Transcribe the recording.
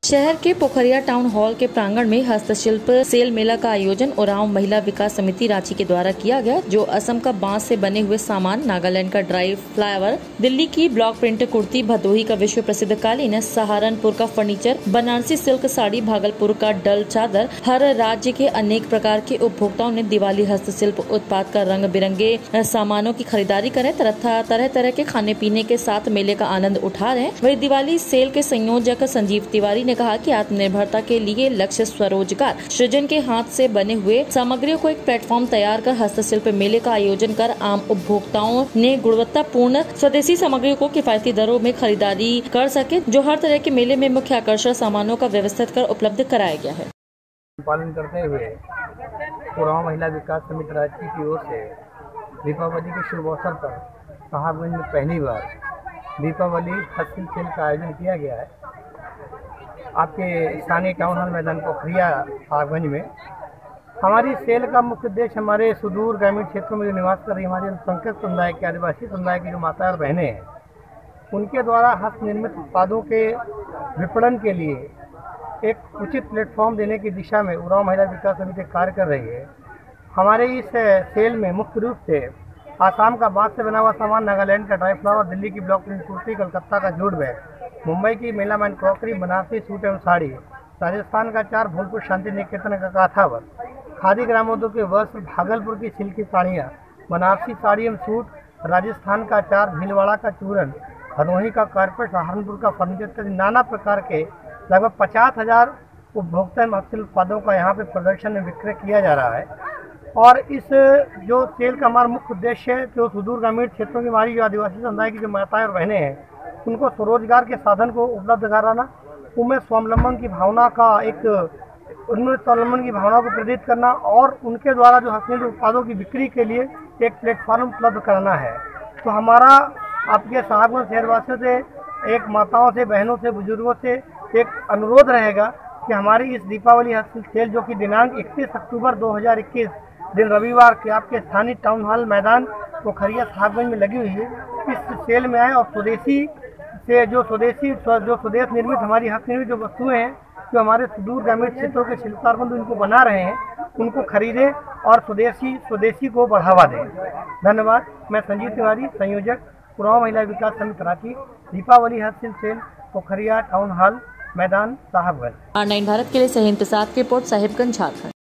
शहर के पोखरिया town hall के प्रांगण में हस्तशिल्प सेल मेला का आयोजन उरांव महिला विकास समिति रांची के द्वारा किया गया, जो असम का बांस से बने हुए सामान, नागालैंड का ड्राई फ्लावर, दिल्ली की ब्लॉक प्रिंट कुर्ती, भदोही का विश्व प्रसिद्ध कालीन, सहारनपुर का फर्नीचर, बनारसी सिल्क साड़ी, भागलपुर का डल चादर, हर राज्य के अनेक प्रकार के उपभोक्ताओं ने दिवाली हस्तशिल्प उत्पाद का रंग बिरंगे सामानों की खरीदारी करें तथा तरह तरह के खाने पीने के साथ मेले का आनंद उठा रहे हैं। वही दिवाली सेल के संयोजक संजीव तिवारी ने कहा कि आत्मनिर्भरता के लिए लक्ष्य स्वरोजगार सृजन के हाथ से बने हुए सामग्रियों को एक प्लेटफॉर्म तैयार कर हस्तशिल्प मेले का आयोजन कर आम उपभोक्ताओं ने गुणवत्तापूर्ण स्वदेशी सामग्रियों को किफायती दरों में खरीदारी कर सके, जो हर तरह के मेले में मुख्य आकर्षण सामानों का व्यवस्थित कर उपलब्ध कराया गया है। पालन करते हुए उरांव महिला विकास समिति रांची की ओर से दीपावली के शुभ अवसर पर साहबगंज में पहली बार दीपावली हस्तशिल्प सेल का आयोजन किया गया है। आपके स्थानीय टाउन हॉल मैदान पोखरिया साहबगंज में हमारी सेल का मुख्य उद्देश्य हमारे सुदूर ग्रामीण क्षेत्रों में जो निवास कर रही हमारे अल्पसंख्यक समुदाय के, आदिवासी समुदाय की जो माताएं और बहनें हैं, उनके द्वारा हस्त निर्मित उत्पादों के विपणन के लिए एक उचित प्लेटफॉर्म देने की दिशा में उरांव महिला विकास समिति कार्य कर रही है। हमारे इस सेल में मुख्य रूप से आसाम का बांस से बना हुआ सामान, नागालैंड का ड्राई फ्लावर, दिल्ली की ब्लॉक प्रिंट कुर्ती, कलकत्ता का जूट बैग, मुंबई की मेलामैन क्रॉकरी, बनारसी सूट एवं साड़ी, राजस्थान का चार, भोलपुर शांति निकेतन का काथावर, खादी ग्रामोद्योग के वस्त्र, भागलपुर की सिल्की साड़ियाँ, बनारसी साड़ी एवं सूट, राजस्थान का चार, भीलवाड़ा का चूरन, भदोही का कारपेट, सहारनपुर का फर्नीचर, नाना प्रकार के लगभग 50,000 उपभोक्ता हस्तशिल्प उत्पादों का यहाँ पे प्रदर्शन में विक्रय किया जा रहा है। और इस जो सेल का हमारा मुख्य उद्देश्य है, जो सुदूर ग्रामीण क्षेत्रों की हमारी जो आदिवासी समुदाय की जो माताएं और बहनें हैं, उनको स्वरोजगार के साधन को उपलब्ध कराना, उनमें स्वावलंबन की भावना का उनमें स्वावलंबन की भावना को प्रेरित करना और उनके द्वारा जो हस्तशिल्प उत्पादों की बिक्री के लिए एक प्लेटफॉर्म उपलब्ध कराना है। तो हमारा आपके साहबगंज शहरवासियों से, एक माताओं से, बहनों से, बुजुर्गों से एक अनुरोध रहेगा कि हमारी इस दीपावली हस्तशिल्प सेल, जो कि दिनांक 31 अक्टूबर 2021 दिन रविवार के आपके स्थानीय टाउन हॉल मैदान पोखरिया साहबगंज में लगी हुई है, इस सेल में आए और स्वदेशी से जो स्वदेश निर्मित हमारी हस्त निर्मित जो वस्तुएं हैं, जो हमारे सुदूर ग्रामीण क्षेत्रों के शिल्पकार बंधु इनको बना रहे हैं, उनको खरीदें और स्वदेशी को बढ़ावा दें। धन्यवाद। मैं संजीव तिवारी, संयोजक उरांव महिला विकास समिति रांची, दीपावली हस्तशिल्प सेल पोखरिया टाउन हॉल मैदान साहबगंज। R9 भारत के लिए सहीन प्रसाद की रिपोर्ट, साहिबगंज, झारखंड।